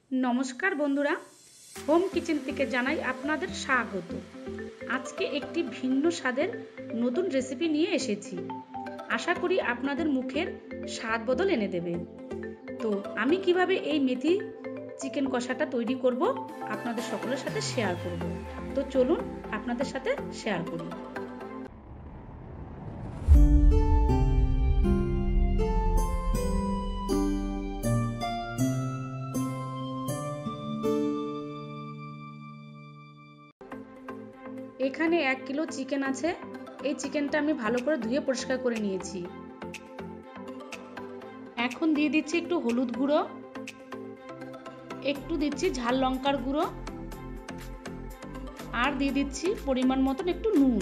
নমস্কার বন্ধুরা, home kitchen থেকে জানাই আপনাদের স্বাগত। আজকে একটি ভিন্ন স্বাদের নতুন রেসিপি নিয়ে এসেছি। আশা করি আপনাদের মুখের স্বাদ বদল এনে দেবে। তো আমি কিভাবে এই মেথি চিকেন কষাটা তৈরি করব আপনাদের সকলের সাথে শেয়ার করব। তো চলুন আপনাদের সাথে শেয়ার করি। এখানে 1 কিলো চিকেন আছে। এই চিকেনটা আমি ভালো করে ধুয়ে পরিষ্কার করে নিয়েছি। এখন দিয়ে দিচ্ছি একটু হলুদ গুঁড়ো, একটু দিচ্ছি ঝাল লঙ্কার গুঁড়ো, আর দিয়ে দিচ্ছি পরিমাণ মতন একটু নুন,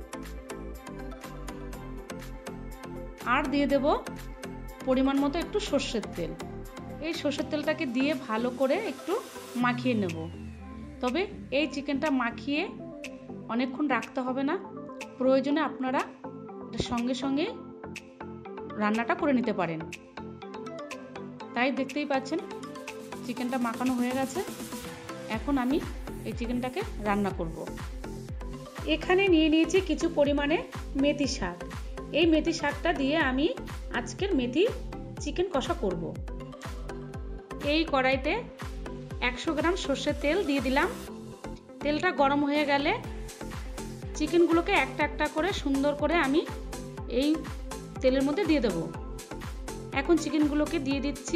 আর দিয়ে দেব পরিমাণ মতো একটু সর্ষের তেল। এই সর্ষের তেলটাকে দিয়ে ভালো করে একটু মাখিয়ে নেব। তবে এই চিকেনটা মাখিয়ে অনেকক্ষণ রাখতে হবে না, প্রয়োজনে আপনারা সঙ্গে সঙ্গে রান্নাটা করে নিতে পারেন। তাই দেখতেই পাচ্ছেন চিকেনটা মাখানো হয়ে গেছে। এখন আমি এই চিকেনটাকে রান্না করব। এখানে নিয়ে নিয়েছি কিছু পরিমাণে মেথি শাক। এই মেথি শাকটা দিয়ে আমি আজকের মেথি চিকেন কষা করব। এই কড়াইতে 100 গ্রাম সর্ষের তেল দিয়ে দিলাম। তেলটা গরম হয়ে গেলে চিকেনগুলোকে একটা একটা করে সুন্দর করে আমি এই তেলের মধ্যে দিয়ে দেব। এখন চিকেনগুলোকে দিয়ে দিচ্ছি।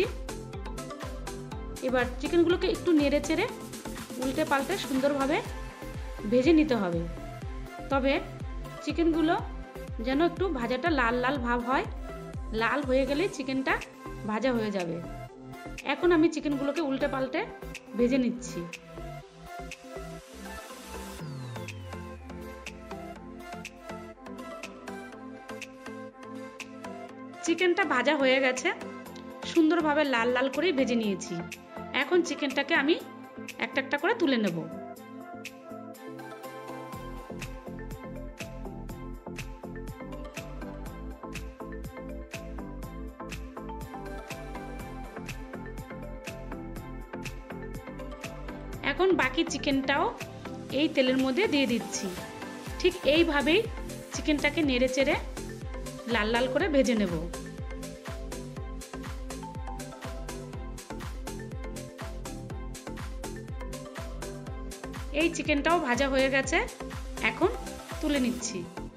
এবার চিকেনগুলোকে একটু নেড়ে চেড়ে উল্টে পাল্টে সুন্দরভাবে ভেজে নিতে হবে। তবে চিকেনগুলো যেন একটু ভাজাটা লাল লাল ভাব হয়। লাল হয়ে গেলে চিকেনটা ভাজা হয়ে যাবে। এখন আমি চিকেনগুলোকে উল্টে পাল্টে ভেজে নিচ্ছি। চিকেনটা ভাজা হয়ে গেছে, সুন্দরভাবে লাল লাল করে ভেজে নিয়েছি। এখন চিকেনটাকে আমি একটা একটা করে তুলে নেব। এখন বাকি চিকেনটাও এই তেলের মধ্যে দিয়ে দিচ্ছি। ঠিক এইভাবেই চিকেনটাকে নেড়ে চেড়ে লাল লাল করে ভেজে নেব। এই চিকেনটাও ভাজা হয়ে গেছে, এখন তুলে নিচ্ছি।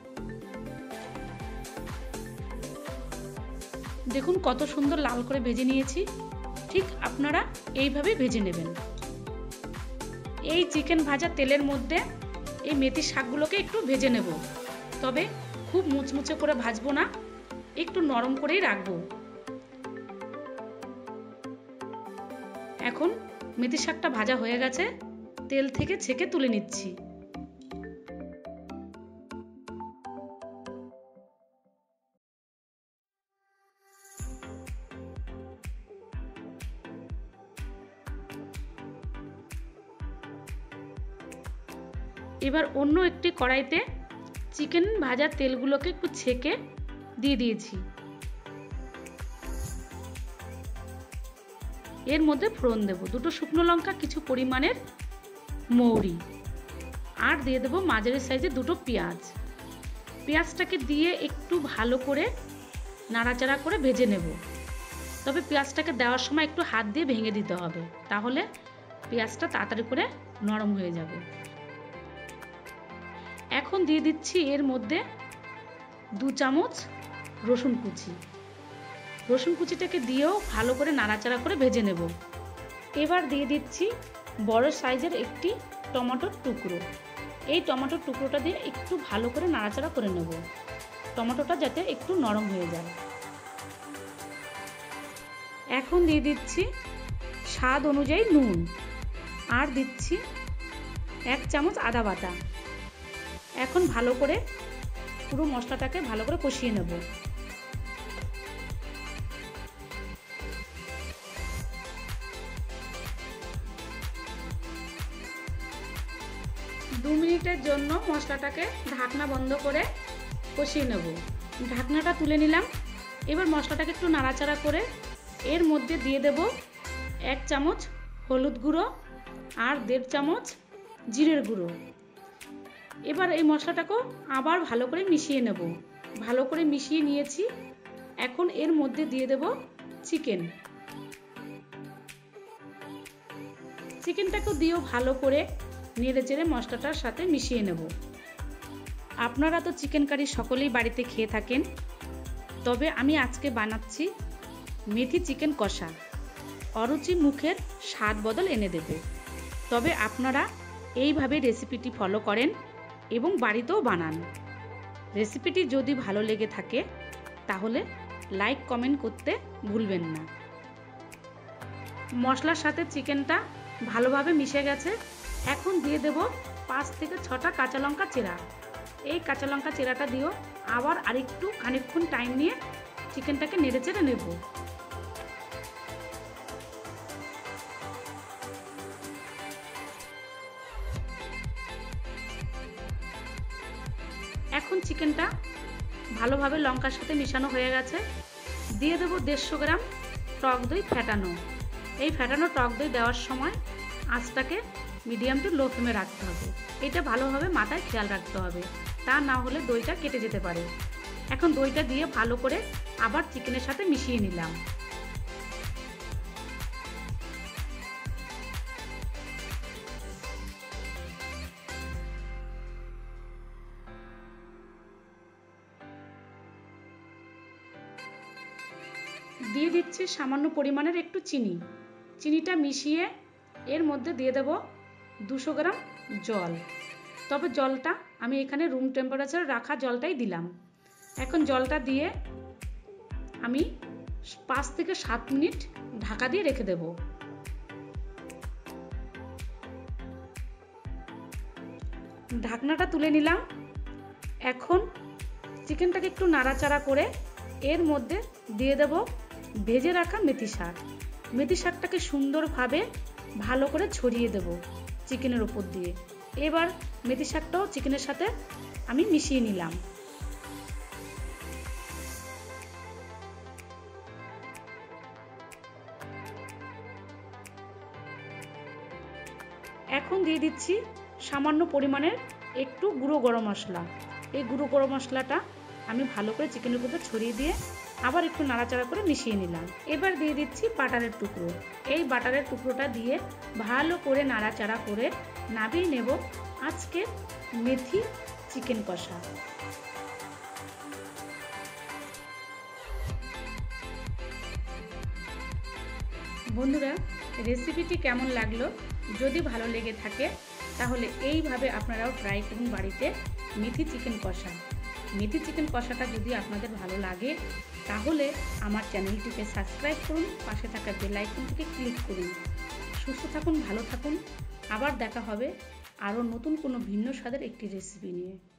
দেখুন কত সুন্দর লাল করে ভেজে নিয়েছি। ঠিক আপনারা এইভাবে ভেজে নেবেন। এই চিকেন ভাজা তেলের মধ্যে এই মেথি শাকগুলোকে একটু ভেজে নেব। তবে খুব মুচমুচে করে ভাজবো না, একটু নরম করেই রাখবো। এখন মেথি শাকটা ভাজা হয়ে গেছে, তেল থেকে ছেঁকে তুলে নিচ্ছি। এবার অন্য একটি কড়াইতে চিকেন ভাজা তেলগুলোকে একটু ছেঁকে দিয়ে দিয়েছি। এর মধ্যে ফোড়ন দেব 2টো শুকনো লঙ্কা, কিছু পরিমাণের মৌরি, আর দিয়ে দেব মাঝারি সাইজে 2টো পেঁয়াজ। পেঁয়াজটাকে দিয়ে একটু ভালো করে নাড়াচাড়া করে ভেজে নেব। তবে পেঁয়াজটাকে দেওয়ার সময় একটু হাত দিয়ে ভেঙে দিতে হবে, তাহলে পেঁয়াজটা তাড়াতাড়ি করে নরম হয়ে যাবে। এখন দিয়ে দিচ্ছি এর মধ্যে 2 চামচ রসুন কুচি। রসুন কুচিটাকে দিয়েও ভালো করে নাড়াচাড়া করে ভেজে নেব। এবার দিয়ে দিচ্ছি বড় সাইজের একটি টমেটোর টুকরো। এই টমেটোর টুকরোটা দিয়ে একটু ভালো করে নাড়াচাড়া করে নেব, টমেটোটা যাতে একটু নরম হয়ে যায়। এখন দিয়ে দিচ্ছি স্বাদ অনুযায়ী নুন, আর দিচ্ছি 1 চামচ আদা বাটা। এখন ভালো করে পুরো মশলাটাকে ভালো করে কষিয়ে নেব। দু মিনিটের জন্য মশলাটাকে ঢাকনা বন্ধ করে কষিয়ে নেব। ঢাকনাটা তুলে নিলাম। এবার মশলাটাকে একটু নাড়াচাড়া করে এর মধ্যে দিয়ে দেব 1 চামচ হলুদ গুঁড়ো আর 1.5 চামচ জিরের গুঁড়ো। এবার এই মশলাটাকেও আবার ভালো করে মিশিয়ে নেব। ভালো করে মিশিয়ে নিয়েছি। এখন এর মধ্যে দিয়ে দেব চিকেন। চিকেনটাকেও দিয়েও ভালো করে নেড়েচেড়ে মশলাটার সাথে মিশিয়ে নেব। আপনারা তো চিকেন কারি সকলেই বাড়িতে খেয়ে থাকেন, তবে আমি আজকে বানাচ্ছি মেথি চিকেন কষা। অরুচি মুখের স্বাদ বদল এনে দেবে। তবে আপনারা এইভাবে রেসিপিটি ফলো করেন এবং বাড়িতেও বানান। রেসিপিটি যদি ভালো লেগে থাকে তাহলে লাইক কমেন্ট করতে ভুলবেন না। মশলার সাথে চিকেনটা ভালোভাবে মিশে গেছে। এখন দিয়ে দেব 5 থেকে 6টা কাঁচা লঙ্কা চেরা। এই কাঁচা লঙ্কা চেরাটা দিয়েও আবার আরেকটু খানিকক্ষণ টাইম নিয়ে চিকেনটাকে নেড়েচেড়ে নেব। এখন চিকেনটা ভালোভাবে লঙ্কার সাথে মেশানো হয়ে গেছে। দিয়ে দেব 150 গ্রাম টক দই ফেটানো। এই ফেটানো টক দই দেওয়ার সময় আঁচটাকে মিডিয়াম টু লো ফ্লেমে রাখতে হবে। এটা ভালোভাবে মাথায় খেয়াল রাখতে হবে, তা না হলে দইটা কেটে যেতে পারে। এখন দইটা দিয়ে ভালো করে আবার চিকেনের সাথে মিশিয়ে নিলাম। দিয়ে দিচ্ছি সামান্য পরিমাণের একটু চিনি। চিনিটা মিশিয়ে এর মধ্যে দিয়ে দেব 200 গ্রাম জল। তবে জলটা আমি এখানে রুম টেম্পারেচারে রাখা জলটাই দিলাম। এখন জলটা দিয়ে আমি 5 থেকে 7 মিনিট ঢাকা দিয়ে রেখে দেব। ঢাকনাটা তুলে নিলাম। এখন চিকেনটাকে একটু নাড়াচাড়া করে এর মধ্যে দিয়ে দেব ভেজে রাখা মেথি শাক। মেথি শাকটাকে সুন্দরভাবে ভালো করে ছড়িয়ে দেব চিকেনের উপর দিয়ে। এবার মেথি শাকটাও চিকেনের সাথে আমি মিশিয়ে নিলাম। এখন দিয়ে দিচ্ছি সামান্য পরিমাণের একটু গুঁড়ো গরম মশলা। এই গুঁড়ো গরম মশলাটা আমি ভালো করে চিকেনের উপর ছড়িয়ে দিয়ে আবার একটু নাড়াচাড়া করে মিশিয়ে নিলাম। এবার দিয়ে দিচ্ছি বাটারের টুকরো। এই বাটারের টুকরোটা দিয়ে ভালো করে নাড়াচাড়া করে নামিয়ে নেব আজকের মেথি চিকেন কষা। বন্ধুরা, রেসিপিটি কেমন লাগলো? যদি ভালো লেগে থাকে তাহলে এইভাবে আপনারাও ট্রাই করুন বাড়িতে মেথি চিকেন কষা। মেথি চিকেন কষাটা যদি আপনাদের ভালো লাগে তাহলে আমার চ্যানেলটিকে সাবস্ক্রাইব করুন, পাশে থাকা বেল আইকনটিকে ক্লিক করুন। সুস্থ থাকুন, ভালো থাকুন। আবার দেখা হবে আরও নতুন কোনো ভিন্ন স্বাদের একটি রেসিপি নিয়ে।